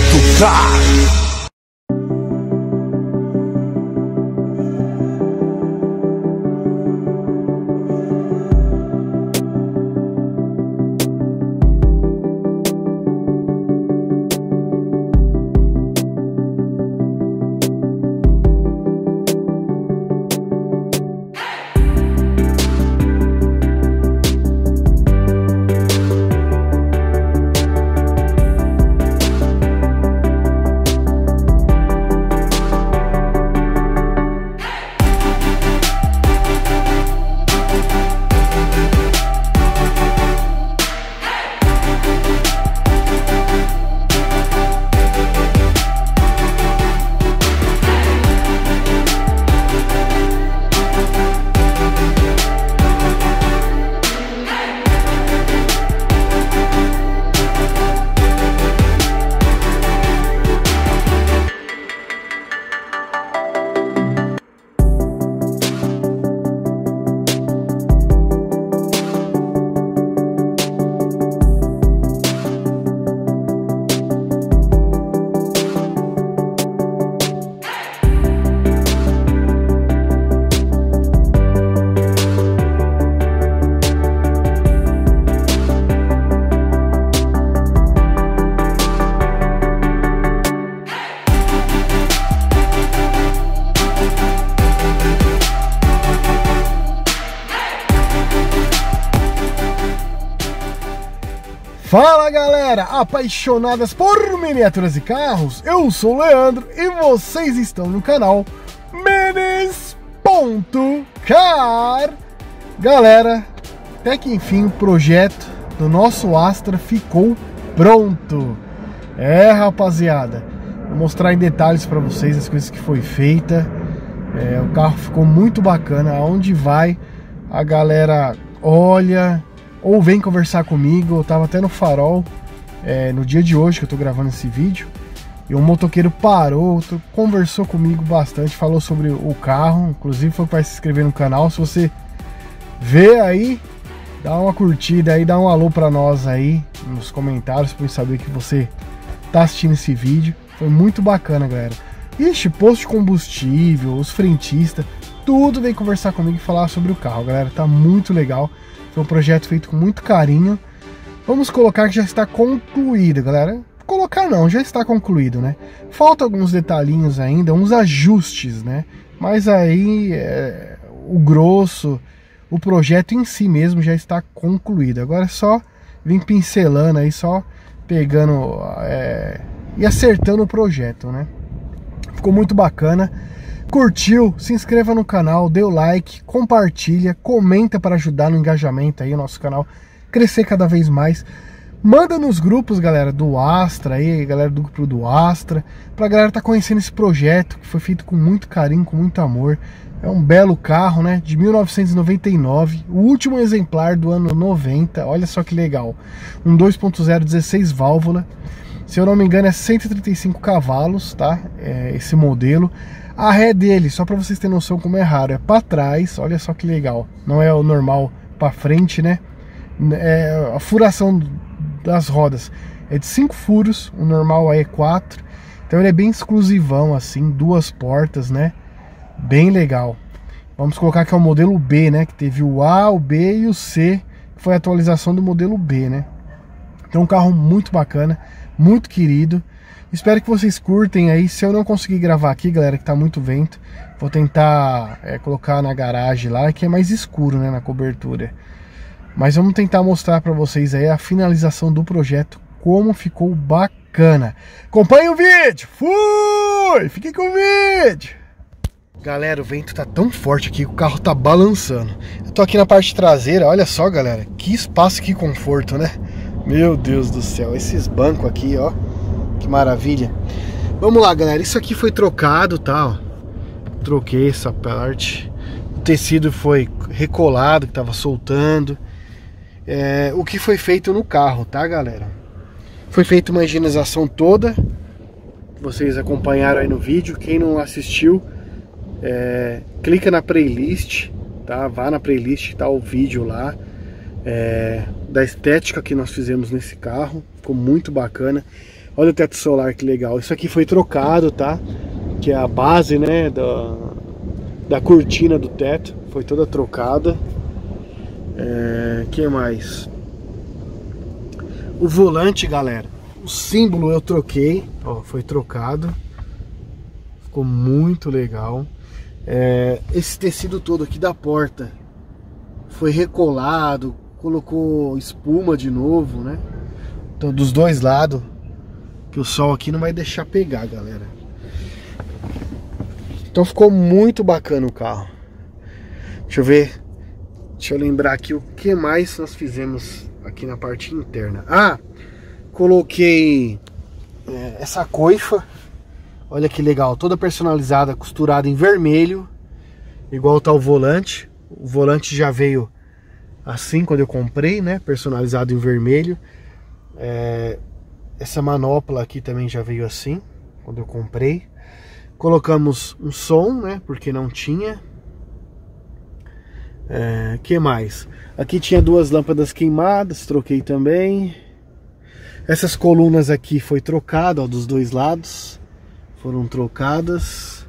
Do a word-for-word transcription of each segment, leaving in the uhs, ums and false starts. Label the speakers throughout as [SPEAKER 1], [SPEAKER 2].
[SPEAKER 1] Car. Fala galera, apaixonadas por miniaturas e carros, eu sou o Leandro e vocês estão no canal Minis ponto car. Galera, até que enfim o projeto do nosso Astra ficou pronto. É rapaziada, vou mostrar em detalhes para vocês as coisas que foi feita. É, o carro ficou muito bacana, aonde vai a galera olha ou vem conversar comigo. Eu tava até no Farol é, no dia de hoje que eu tô gravando esse vídeo, e um motoqueiro parou, conversou comigo bastante, falou sobre o carro, inclusive foi para se inscrever no canal. Se você vê aí, dá uma curtida aí, dá um alô para nós aí nos comentários para eu saber que você tá assistindo esse vídeo. Foi muito bacana, galera. Ixi, posto de combustível, os frentistas, tudo veio conversar comigo e falar sobre o carro, galera. Tá muito legal. Foi um projeto feito com muito carinho. Vamos colocar que já está concluído, galera. Colocar não, já está concluído, né? Falta alguns detalhinhos ainda, uns ajustes, né? Mas aí é, o grosso, o projeto em si mesmo já está concluído. Agora é só vir pincelando aí, só pegando é, e acertando o projeto, né? Ficou muito bacana. Curtiu? Se inscreva no canal, dê o like, compartilha, comenta para ajudar no engajamento aí, o nosso canal crescer cada vez mais. Manda nos grupos, galera, do Astra aí, galera do grupo do Astra, pra galera tá conhecendo esse projeto que foi feito com muito carinho, com muito amor. É um belo carro, né, de mil novecentos e noventa e nove, o último exemplar do ano noventa, olha só que legal. Um dois ponto zero, dezesseis válvula, se eu não me engano é cento e trinta e cinco cavalos, tá, é esse modelo. A ré dele, só para vocês terem noção como é raro, é para trás, olha só que legal. Não é o normal para frente, né? É, a furação das rodas é de cinco furos, o normal é quatro. Então ele é bem exclusivão assim, duas portas, né? Bem legal. Vamos colocar que é o modelo B, né? Que teve o A, o B e o C, que foi a atualização do modelo B, né? Então um carro muito bacana, muito querido. Espero que vocês curtem aí. Se eu não conseguir gravar aqui, galera, que tá muito vento, vou tentar é, colocar na garagem lá, que é mais escuro, né, na cobertura. Mas vamos tentar mostrar pra vocês aí a finalização do projeto, como ficou bacana. Acompanhe o vídeo! Fui! Fiquem com o vídeo! Galera, o vento tá tão forte aqui que o carro tá balançando. Eu tô aqui na parte traseira, olha só, galera. Que espaço, que conforto, né? Meu Deus do céu, esses bancos aqui, ó. Que maravilha. Vamos lá, galera, isso aqui foi trocado, tá, ó. Troquei essa parte. O tecido foi recolado, que tava soltando. É, o que foi feito no carro, tá, galera? Foi feita uma higienização toda. Vocês acompanharam aí no vídeo. Quem não assistiu, é, clica na playlist, tá? Vá na playlist, tá o vídeo lá é, da estética que nós fizemos nesse carro. Ficou muito bacana. Olha o teto solar, que legal. Isso aqui foi trocado, tá? Que é a base, né, da, da cortina do teto. Foi toda trocada. É, que mais? O volante, galera. O símbolo eu troquei. Ó, foi trocado. Ficou muito legal. É, esse tecido todo aqui da porta foi recolado. Colocou espuma de novo, né? Então, dos dois lados. Que o sol aqui não vai deixar pegar, galera. Então ficou muito bacana o carro. Deixa eu ver. Deixa eu lembrar aqui o que mais nós fizemos aqui na parte interna. Ah, coloquei é, essa coifa. Olha que legal, toda personalizada, costurada em vermelho. Igual tá o volante. O volante já veio assim quando eu comprei, né? Personalizado em vermelho. É, essa manopla aqui também já veio assim quando eu comprei. Colocamos um som, né? Porque não tinha. É, que mais? Aqui tinha duas lâmpadas queimadas, troquei também. Essas colunas aqui foi trocado, ó, dos dois lados. Foram trocadas.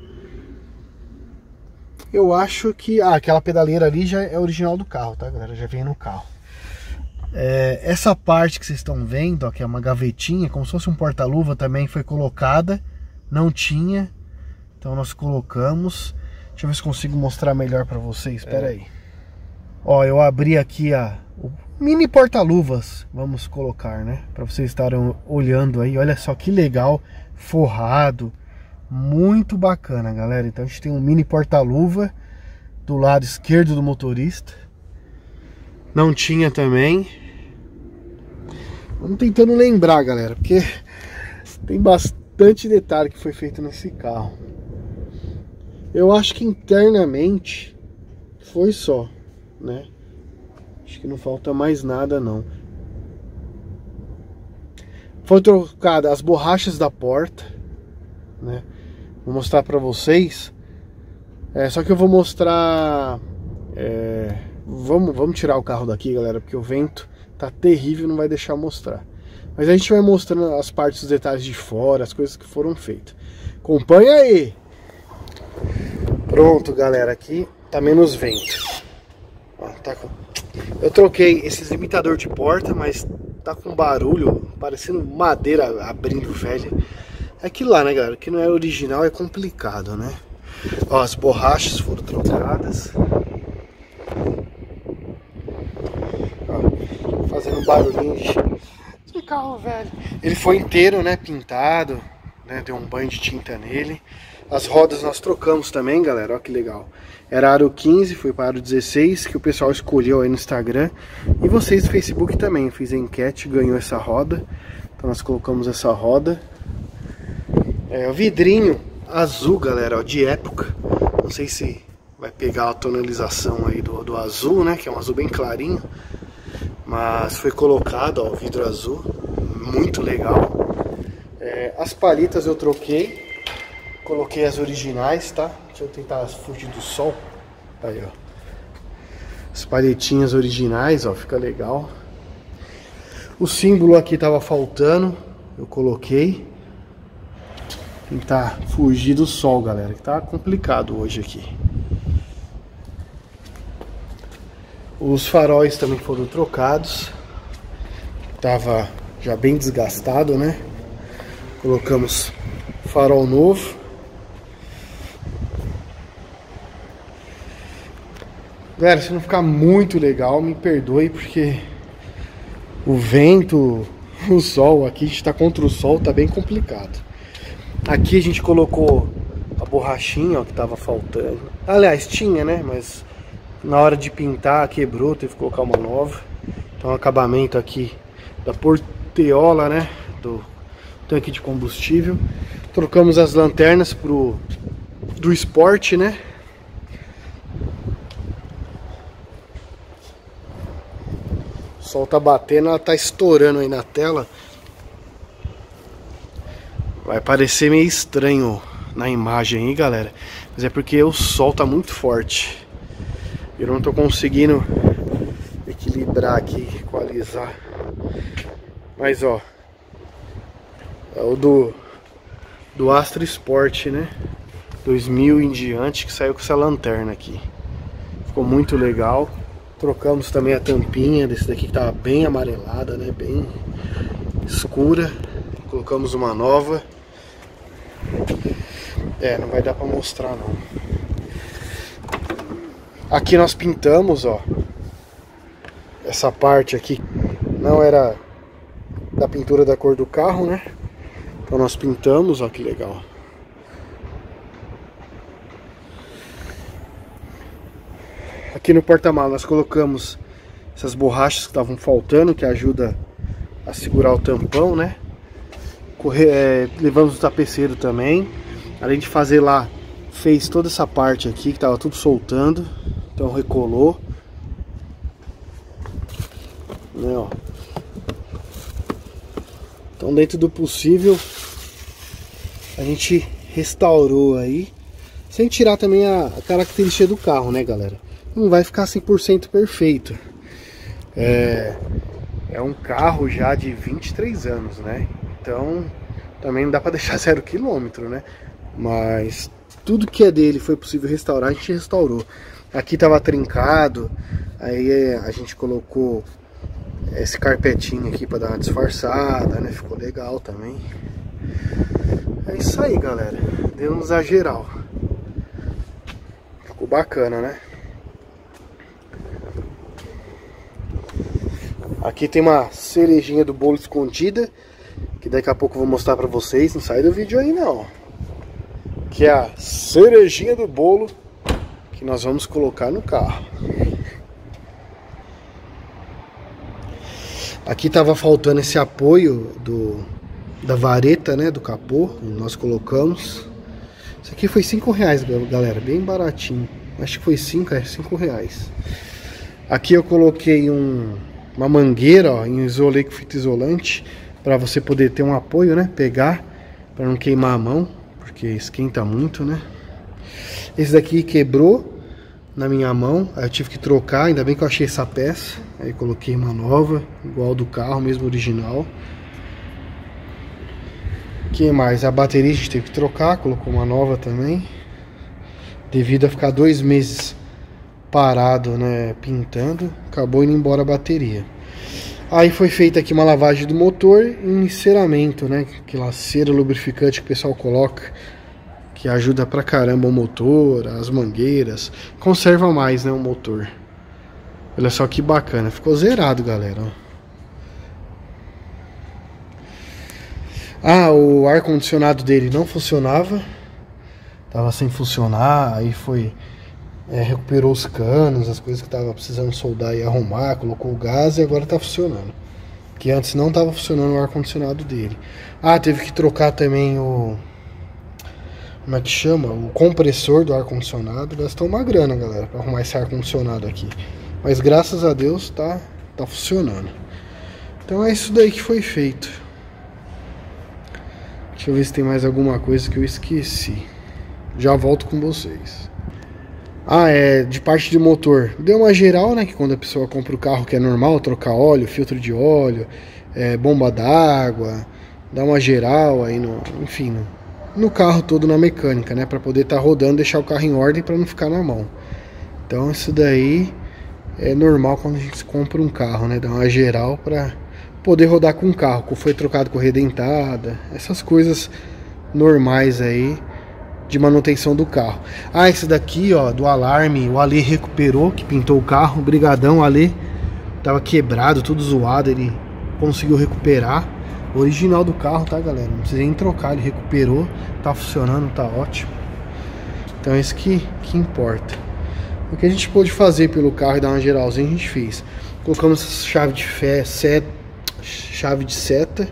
[SPEAKER 1] Eu acho que... Ah, aquela pedaleira ali já é original do carro, tá, galera? Já vem no carro. É, essa parte que vocês estão vendo, ó, que é uma gavetinha, como se fosse um porta-luva, também foi colocada. Não tinha. Então nós colocamos. Deixa eu ver se consigo mostrar melhor pra vocês. Espera é. aí. Ó, eu abri aqui a... o mini porta-luvas, vamos colocar, né? Pra vocês estarem olhando aí. Olha só que legal. Forrado. Muito bacana, galera. Então a gente tem um mini porta-luva do lado esquerdo do motorista. Não tinha também. Vamos tentando lembrar, galera, porque tem bastante detalhe que foi feito nesse carro. Eu acho que internamente foi só, né? Acho que não falta mais nada, não. Foi trocada as borrachas da porta, né? Vou mostrar pra vocês. É, só que eu vou mostrar... É, vamos, vamos tirar o carro daqui, galera, porque o vento tá terrível, não vai deixar mostrar. Mas a gente vai mostrando as partes, os detalhes de fora, as coisas que foram feitas. Acompanha aí! Pronto, galera, aqui tá menos vento. Ó, tá com... Eu troquei esses limitador de porta, mas tá com barulho, parecendo madeira abrindo velha. É aquilo lá, né, galera? Que não é original, é complicado, né? Ó, as borrachas foram trocadas. Ó, fazendo barulhinho de carro velho. Ele foi inteiro, né, pintado, né? Deu um banho de tinta nele. As rodas nós trocamos também, galera, ó que legal. Era aro quinze, foi para aro dezesseis, que o pessoal escolheu aí no Instagram. E vocês do Facebook também, fiz a enquete, ganhou essa roda. Então nós colocamos essa roda. É, o vidrinho azul, galera, ó, de época. Não sei se vai pegar a tonalização aí do, do azul, né, que é um azul bem clarinho. Mas foi colocado, ó, o vidro azul, muito legal. É, as palitas eu troquei. Coloquei as originais, tá? Deixa eu tentar fugir do sol. Aí, ó. As palhetinhas originais, ó. Fica legal. O símbolo aqui tava faltando. Eu coloquei. Tentar fugir do sol, galera. Que tá complicado hoje aqui. Os faróis também foram trocados. Tava já bem desgastado, né? Colocamos farol novo. Galera, se não ficar muito legal, me perdoe, porque o vento, o sol, aqui a gente tá contra o sol, tá bem complicado. Aqui a gente colocou a borrachinha, ó, que tava faltando. Aliás, tinha, né, mas na hora de pintar quebrou, teve que colocar uma nova. Então o acabamento aqui da porteola, né, do tanque de combustível. Trocamos as lanternas pro do Sport, né. O sol tá batendo, ela tá estourando aí na tela. Vai parecer meio estranho na imagem aí, galera. Mas é porque o sol tá muito forte. Eu não tô conseguindo equilibrar aqui, equalizar. Mas ó, É o do, do Astra Sport, né? dois mil em diante, que saiu com essa lanterna aqui. Ficou muito legal. Trocamos também a tampinha desse daqui que tava bem amarelada, né? Bem escura. Colocamos uma nova. É, não vai dar pra mostrar não. Aqui nós pintamos, ó. Essa parte aqui não era da pintura da cor do carro, né? Então nós pintamos, ó, que legal. Aqui no porta-malas nós colocamos essas borrachas que estavam faltando, que ajuda a segurar o tampão, né? Corre... É, levamos o tapeceiro também. Além de fazer lá, fez toda essa parte aqui que tava tudo soltando. Então recolou. Né, ó. Então, dentro do possível, a gente restaurou aí, sem tirar também a, a característica do carro, né, galera? Não vai ficar cem por cento perfeito. É, é um carro já de vinte e três anos, né? Então, também não dá pra deixar zero quilômetro, né? Mas tudo que é dele foi possível restaurar, a gente restaurou. Aqui tava trincado, aí a gente colocou esse carpetinho aqui pra dar uma disfarçada, né? Ficou legal também. É isso aí, galera. Demos a geral. Ficou bacana, né? Aqui tem uma cerejinha do bolo escondida, que daqui a pouco eu vou mostrar pra vocês. Não sai do vídeo aí não. Que é a cerejinha do bolo que nós vamos colocar no carro. Aqui tava faltando esse apoio do, da vareta, né, do capô. Nós colocamos. Isso aqui foi cinco reais, galera, bem baratinho. Acho que foi cinco, é cinco reais. Aqui eu coloquei um, uma mangueira, ó, em isolei com fita isolante, para você poder ter um apoio, né, pegar, para não queimar a mão, porque esquenta muito, né. Esse daqui quebrou na minha mão, aí eu tive que trocar, ainda bem que eu achei essa peça. Aí coloquei uma nova, igual do carro, mesmo original. Que mais? A bateria a gente teve que trocar, colocou uma nova também. Devido a ficar dois meses parado, né, pintando, acabou indo embora a bateria. Aí foi feita aqui uma lavagem do motor e um enceramento, né, aquela cera lubrificante que o pessoal coloca, que ajuda pra caramba o motor, as mangueiras, conserva mais, né, o motor. Olha só que bacana, ficou zerado, galera. Ah, o ar-condicionado dele não funcionava, tava sem funcionar, aí foi, é, recuperou os canos, as coisas que tava precisando soldar e arrumar, colocou o gás e agora tá funcionando. Que antes não tava funcionando o ar-condicionado dele. Ah, teve que trocar também o... Como é que chama? O compressor do ar-condicionado. Gastou uma grana, galera, pra arrumar esse ar-condicionado aqui. Mas graças a Deus tá, tá funcionando. Então é isso daí que foi feito. Deixa eu ver se tem mais alguma coisa que eu esqueci. Já volto com vocês. Ah, é de parte de motor. Deu uma geral, né? Que quando a pessoa compra o carro, que é normal, trocar óleo, filtro de óleo, é, bomba d'água, dá uma geral aí no... Enfim, no, no carro todo, na mecânica, né? Pra poder estar tá rodando, deixar o carro em ordem pra não ficar na mão. Então isso daí é normal quando a gente compra um carro, né? Dá uma geral pra poder rodar com o carro. Foi trocado correia dentada, essas coisas normais aí de manutenção do carro. Ah, esse daqui, ó, do alarme, o Ale recuperou, que pintou o carro. Brigadão, Ale. Tava quebrado, tudo zoado, ele conseguiu recuperar. O original do carro, tá, galera? Não precisa nem trocar, ele recuperou, tá funcionando, tá ótimo. Então é isso que, que importa. O que a gente pôde fazer pelo carro e dar uma geralzinha, a gente fez. Colocamos essa chave de fé, set, chave de seta,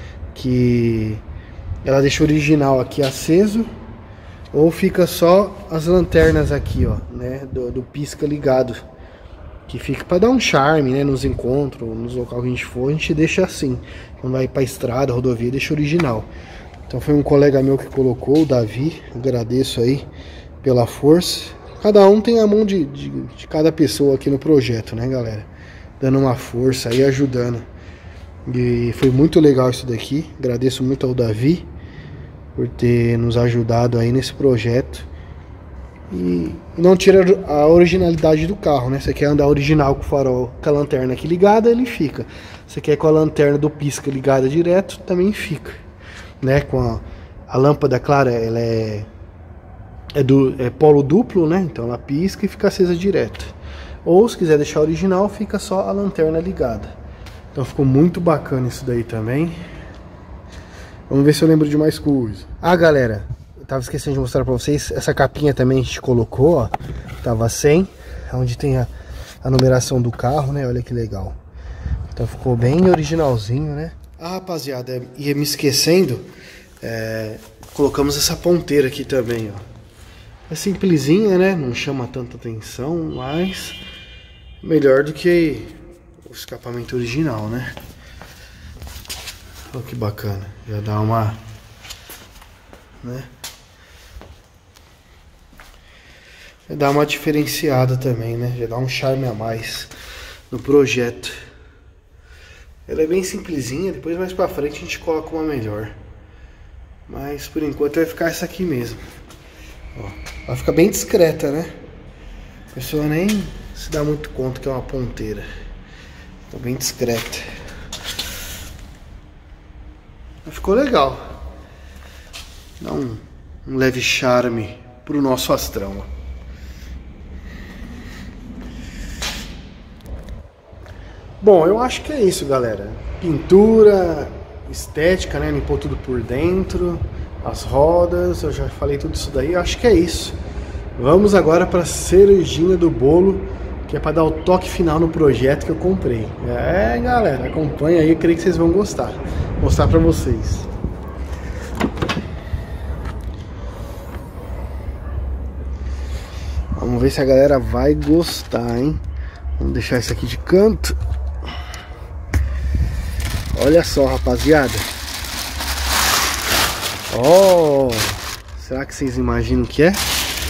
[SPEAKER 1] que ela deixa o original aqui aceso, ou fica só as lanternas aqui, ó, né, do, do pisca ligado, que fica para dar um charme, né, nos encontros, nos locais que a gente for, a gente deixa assim. Quando vai para estrada, rodovia, deixa original. Então foi um colega meu que colocou, o Davi, agradeço aí pela força. Cada um tem a mão de, de, de cada pessoa aqui no projeto, né, galera? Dando uma força aí, ajudando. E foi muito legal isso daqui. Agradeço muito ao Davi por ter nos ajudado aí nesse projeto. E não tira a originalidade do carro, né? Você quer andar original com o farol, com a lanterna aqui ligada, ele fica. Você quer com a lanterna do pisca ligada direto, também fica, né? Com a, a lâmpada clara, ela é, é, do, é polo duplo, né? Então ela pisca e fica acesa direto. Ou se quiser deixar original, fica só a lanterna ligada. Então ficou muito bacana isso daí também. Vamos ver se eu lembro de mais coisa. Ah, galera, eu tava esquecendo de mostrar pra vocês. Essa capinha também a gente colocou, ó. Tava sem. Onde tem a, a numeração do carro, né? Olha que legal. Então ficou bem originalzinho, né? Ah, rapaziada, ia me esquecendo. É, colocamos essa ponteira aqui também, ó. É simplesinha, né? Não chama tanta atenção, mas melhor do que o escapamento original, né? Olha que bacana. Já dá uma, né? Já dá uma diferenciada também, né? Já dá um charme a mais no projeto. Ela é bem simplesinha, depois mais pra frente a gente coloca uma melhor. Mas por enquanto vai ficar essa aqui mesmo. Ó, vai ficar bem discreta, né? A pessoa nem se dá muito conta que é uma ponteira. Ficou bem discreta. Mas ficou legal. Dá um, um leve charme pro nosso Astrão. Bom, eu acho que é isso, galera. Pintura, estética, né? Limpou tudo por dentro. As rodas, eu já falei tudo isso daí. Eu acho que é isso. Vamos agora para a cerejinha do bolo, que é para dar o toque final no projeto que eu comprei. É, galera, acompanha aí, eu creio que vocês vão gostar. Vou mostrar para vocês. Vamos ver se a galera vai gostar, hein? Vamos deixar isso aqui de canto. Olha só, rapaziada. Oh, será que vocês imaginam o que é?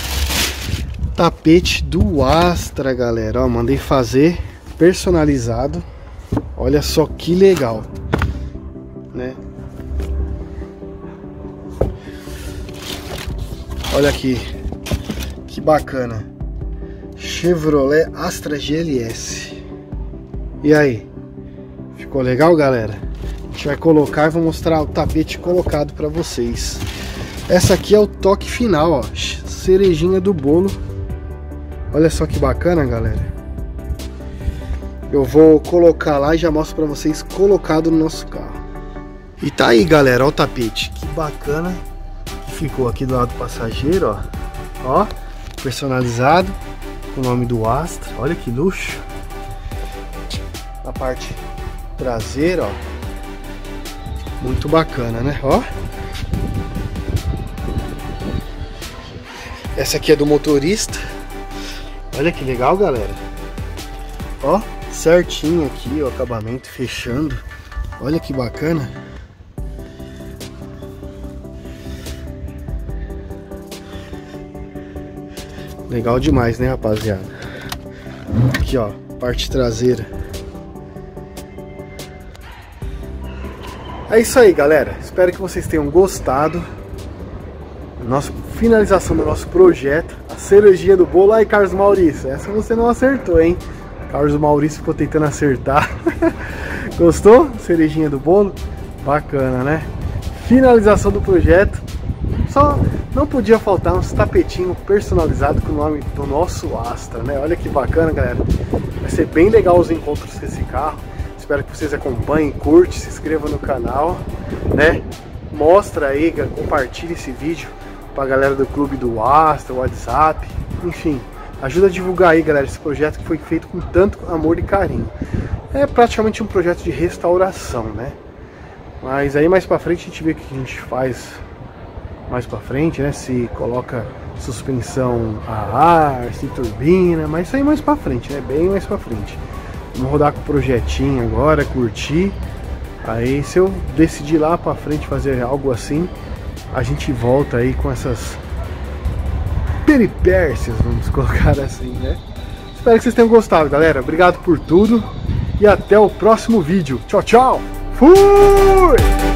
[SPEAKER 1] Tapete do Astra, galera. Ó, mandei fazer personalizado. Olha só que legal, né? Olha aqui, que bacana. Chevrolet Astra G L S. E aí? Ficou legal, galera? A gente vai colocar e vou mostrar o tapete colocado para vocês. Essa aqui é o toque final, ó. Cerejinha do bolo. Olha só que bacana, galera. Eu vou colocar lá e já mostro para vocês colocado no nosso carro. E tá aí, galera, ó o tapete. Que bacana que ficou aqui do lado do passageiro, ó. Ó, personalizado com o nome do Astra. Olha que luxo. A parte traseira, ó. Muito bacana, né? Ó. Essa aqui é do motorista. Olha que legal, galera. Ó, certinho aqui o acabamento fechando. Olha que bacana. Legal demais, né, rapaziada? Aqui, ó, parte traseira. É isso aí, galera. Espero que vocês tenham gostado. Nossa finalização do nosso projeto. A cerejinha do bolo. Aí, Carlos Maurício, essa você não acertou, hein? Carlos Maurício ficou tentando acertar. Gostou? Cerejinha do bolo? Bacana, né? Finalização do projeto. Só não podia faltar uns tapetinhos personalizados com o nome do nosso Astra, né? Olha que bacana, galera. Vai ser bem legal os encontros com esse carro. Espero que vocês acompanhem, curte, se inscreva no canal, né? Mostra aí, compartilhe esse vídeo pra galera do clube do Astra, WhatsApp, enfim. Ajuda a divulgar aí, galera, esse projeto que foi feito com tanto amor e carinho. É praticamente um projeto de restauração, né? Mas aí mais pra frente a gente vê o que a gente faz mais pra frente, né? Se coloca suspensão a ar, se turbina, mas isso aí mais pra frente, né? Bem mais pra frente. Vamos rodar com o projetinho agora, curtir. Aí se eu decidir lá pra frente fazer algo assim, a gente volta aí com essas peripécias, vamos colocar assim, né? Espero que vocês tenham gostado, galera. Obrigado por tudo e até o próximo vídeo. Tchau, tchau! Fui!